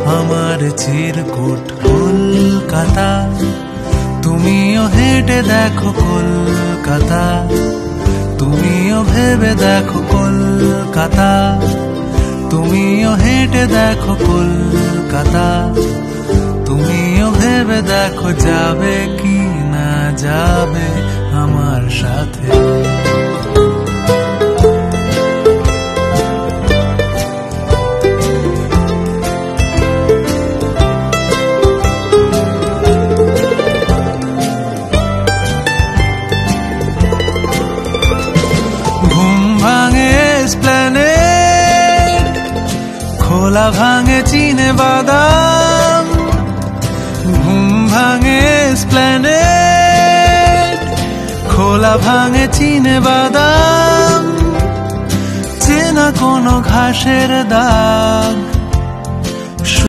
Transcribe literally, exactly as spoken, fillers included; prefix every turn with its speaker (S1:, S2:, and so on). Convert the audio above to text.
S1: আমার চিরকুট কলকাতা, তুমিও হেঁটে দেখো কলকাতা, তুমিও ভেবে দেখো কলকাতা, তুমিও হেঁটে দেখো কলকাতা, তুমিও ভেবে দেখো যাবে কি না যাবে আমার সাথে। খোলা ভাঙে চিনে বাদাম, ঘুম ভাঙে এসপ্ল্যানেড, খোলা ভাঙে চিনে বাদাম, চেনা কোনো ঘাসের দাগ।